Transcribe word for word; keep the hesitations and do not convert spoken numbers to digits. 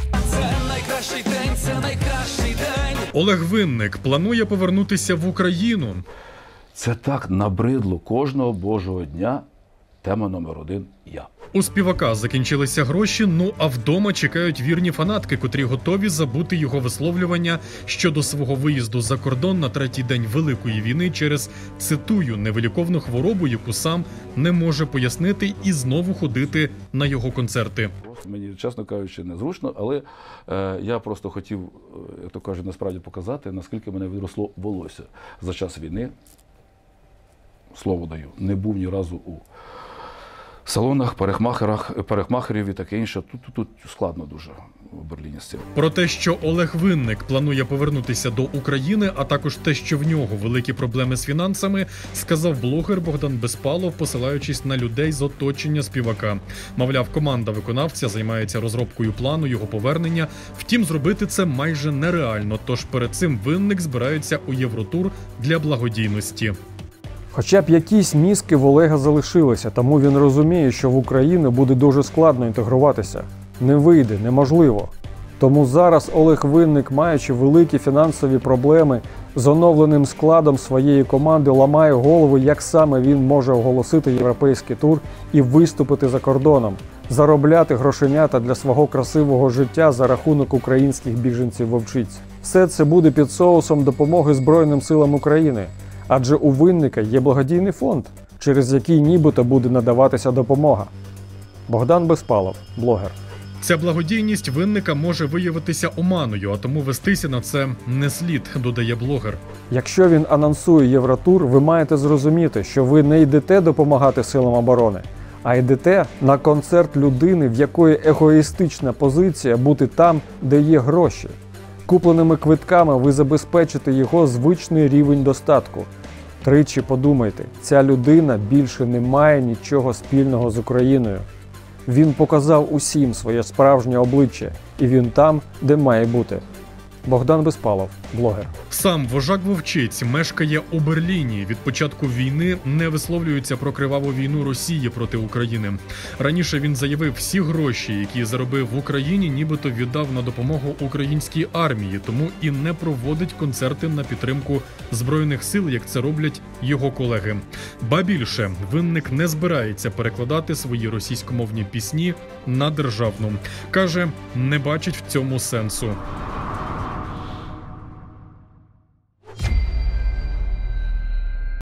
Це найкращий день, це найкращий день. Олег Винник планує повернутися в Україну. Це так набридло кожного божого дня. Тема номер один – я. У співака закінчилися гроші, ну а вдома чекають вірні фанатки, котрі готові забути його висловлювання щодо свого виїзду за кордон на третій день Великої війни через, цитую, невиліковну хворобу, яку сам не може пояснити, і знову ходити на його концерти. Мені, чесно кажучи, незручно, але е, я просто хотів, як то кажуть, насправді показати, наскільки мене відросло волосся за час війни. Слово даю, не був ні разу у салонах, парикмахерах, парикмахерів і таке інше. Тут, тут, тут складно дуже в Берліні з цим. Про те, що Олег Винник планує повернутися до України, а також те, що в нього великі проблеми з фінансами, сказав блогер Богдан Безпалов, посилаючись на людей з оточення співака. Мовляв, команда виконавця займається розробкою плану його повернення. Втім, зробити це майже нереально, тож перед цим Винник збирається у Євротур для благодійності. Хоча б якісь мізки в Олега залишилися, тому він розуміє, що в Україну буде дуже складно інтегруватися. Не вийде, неможливо. Тому зараз Олег Винник, маючи великі фінансові проблеми, з оновленим складом своєї команди ламає голову, як саме він може оголосити європейський тур і виступити за кордоном, заробляти грошенята для свого красивого життя за рахунок українських біженців-вовчиць. Все це буде під соусом допомоги Збройним силам України. Адже у Винника є благодійний фонд, через який нібито буде надаватися допомога. Богдан Безпалов, блогер. Ця благодійність Винника може виявитися оманою, а тому вестися на це не слід, додає блогер. Якщо він анонсує Євротур, ви маєте зрозуміти, що ви не йдете допомагати силам оборони, а йдете на концерт людини, в якої егоїстична позиція бути там, де є гроші. Купленими квитками ви забезпечите його звичний рівень достатку. Тричі подумайте, ця людина більше не має нічого спільного з Україною. Він показав усім своє справжнє обличчя, і він там, де має бути. Богдан Безпалов, блогер. Сам вожак вовчиць мешкає у Берліні. Від початку війни не висловлюється про криваву війну Росії проти України. Раніше він заявив, всі гроші, які заробив в Україні, нібито віддав на допомогу українській армії, тому і не проводить концерти на підтримку Збройних сил, як це роблять його колеги. Ба більше, Винник не збирається перекладати свої російськомовні пісні на державну. Каже, не бачить в цьому сенсу.